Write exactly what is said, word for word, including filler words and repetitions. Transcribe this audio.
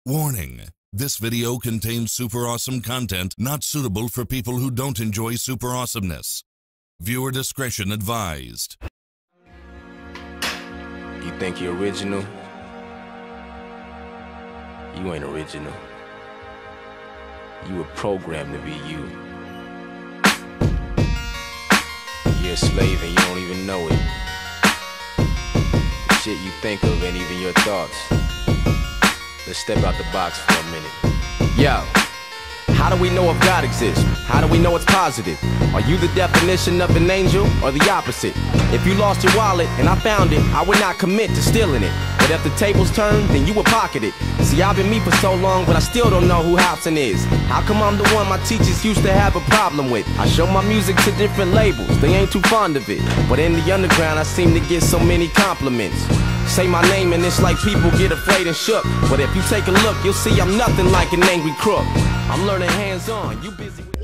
Warning: this video contains super awesome content not suitable for people who don't enjoy super awesomeness. Viewer discretion advised. You think you're original? You ain't original. You were programmed to be you. You're a slave and you don't even know it. The shit you think of ain't even your thoughts. Let's step out the box for a minute. Yo, how do we know if God exists? How do we know it's positive? Are you the definition of an angel or the opposite? If you lost your wallet and I found it, I would not commit to stealing it. But if the tables turn, then you would pocket it. See, I've been me for so long, but I still don't know who Hobson is. How come I'm the one my teachers used to have a problem with? I show my music to different labels, they ain't too fond of it. But in the underground, I seem to get so many compliments. Say my name and it's like people get afraid and shook. But if you take a look, you'll see I'm nothing like an angry crook. I'm learning hands-on, you busy with